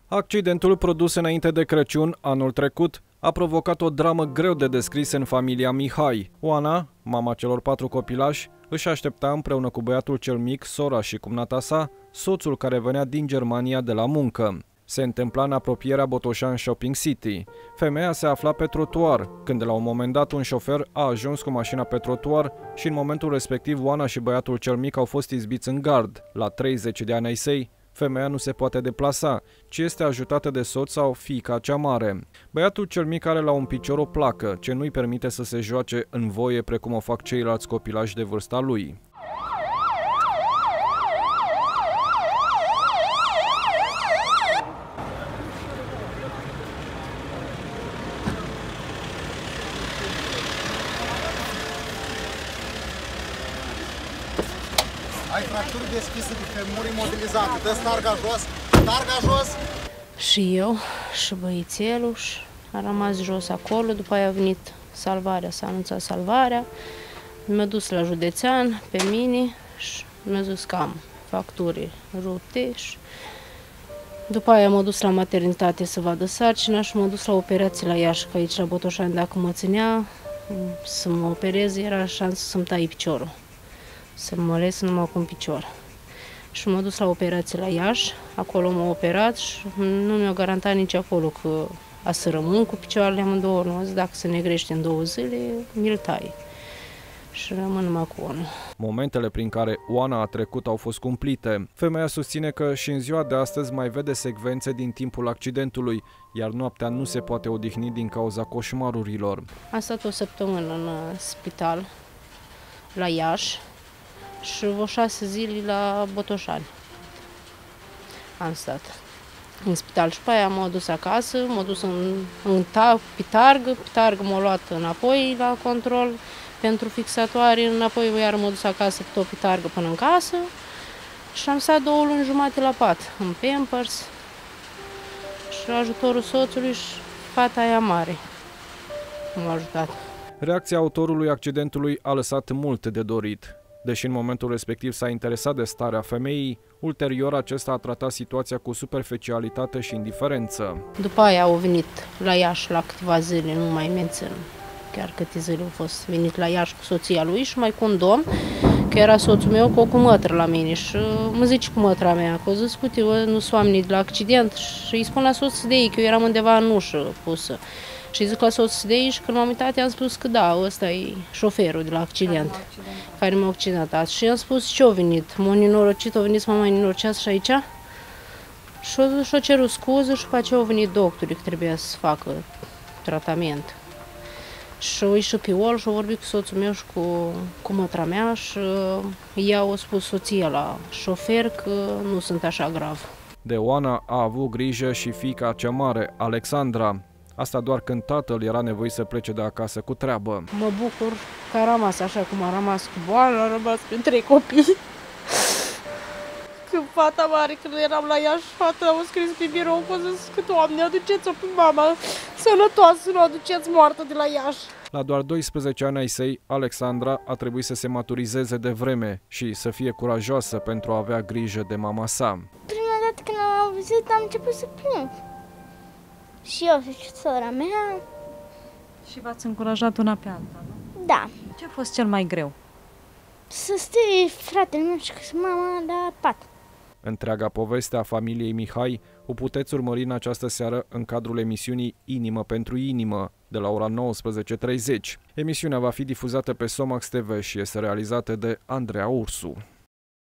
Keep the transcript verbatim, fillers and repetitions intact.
Accidentul produs înainte de Crăciun, anul trecut, a provocat o dramă greu de descris în familia Mihai. Oana, mama celor patru copilași, își aștepta împreună cu băiatul cel mic, sora și cumnata sa, soțul care venea din Germania de la muncă. Se întâmpla în apropierea Botoșani Shopping City. Femeia se afla pe trotuar, când de la un moment dat un șofer a ajuns cu mașina pe trotuar și în momentul respectiv Oana și băiatul cel mic au fost izbiți în gard. La treizeci de ani ai săi, femeia nu se poate deplasa, ci este ajutată de soț sau fiica cea mare. Băiatul cel mic are la un picior o placă, ce nu-i permite să se joace în voie precum o fac ceilalți copilași de vârsta lui. Ai fracturi deschise de femur imobilizate. Dă starga jos, starga jos. Și eu, și băițelul, a rămas jos acolo, după aia a venit salvarea, s-a anunțat salvarea. Mi-a dus la județean, pe mine, și mi-a zis că am facturi rupte. Și după aia m-a dus la maternitate să vadă sarcina și m-a dus la operație la Iași, că aici la Botoșani, dacă mă ținea să mă opereze, era șansă să-mi tai piciorul. Să mă les numai cu un picior. Și m-a dus la operație la Iași, acolo m-a operat și nu mi-a garantat nici acolo că a să rămân cu picioarele amândouă. Nu, dacă se negrește în două zile, mi-l tai. Și rămân numai cu unul. Momentele prin care Oana a trecut au fost cumplite. Femeia susține că și în ziua de astăzi mai vede secvențe din timpul accidentului, iar noaptea nu se poate odihni din cauza coșmarurilor. Am stat o săptămână în spital, la Iași, și vreo șase zile la Botoșani. Am stat în spital și pe aia m-au dus acasă, m-au dus în, în Pitarg, Pitarg m-a luat înapoi la control pentru fixatoare, înapoi iar m-au dus acasă pe tot Pitarg până în casă și am stat două luni jumate la pat, în Pampers și ajutorul soțului și fata aia mare m-a ajutat. Reacția autorului accidentului a lăsat mult de dorit. Deși în momentul respectiv s-a interesat de starea femeii, ulterior acesta a tratat situația cu superficialitate și indiferență. După aia au venit la Iași la câteva zile, nu mai mențin chiar câte zile au fost venit la Iași cu soția lui și mai cu un domn, că era soțul meu cu o cumătră la mine și mă zice cumătra mea, că o zis, uite, nu sunt oamenii de la accident și îi spun la soțul de ei, că eu eram undeva în ușă pusă. Și zic la soțul de ei și când m-am uitat i-am spus că da, ăsta e șoferul de la accident, care m-a accidentat. Și i-am spus ce-a venit, m-a nenorocit, a venit să mă mai nenorocească și aici. Și-a cerut scuze și după aceea au venit doctorii că trebuia să facă tratament. Și-a ieșit pe ol și a vorbit cu soțul meu și cu, cu mătra mea și ea a spus soția la șofer că nu sunt așa grav. De Oana a avut grijă și fiica cea mare, Alexandra. Asta doar când tatăl era nevoit să plece de acasă cu treabă. Mă bucur că a rămas așa cum a rămas cu boală, a rămas pe trei copii. Când fata mare, când eram la Iași, fata a scris pe birou, a zis că Doamne, aduceți-o pe mama sănătoasă, nu aduceți moartă de la Iași. La doar doisprezece ani ai săi, Alexandra a trebuit să se maturizeze de vreme și să fie curajoasă pentru a avea grijă de mama sa. Prima dată când am auzit, am început să plâng. Și eu și sora mea. Și v-ați încurajat una pe alta, nu? Da. Ce a fost cel mai greu? Să stai fratele meu și mama la pat. Întreaga poveste a familiei Mihai o puteți urmări în această seară în cadrul emisiunii Inimă pentru Inimă, de la ora nouăsprezece treizeci. Emisiunea va fi difuzată pe Somax T V și este realizată de Andreea Ursu.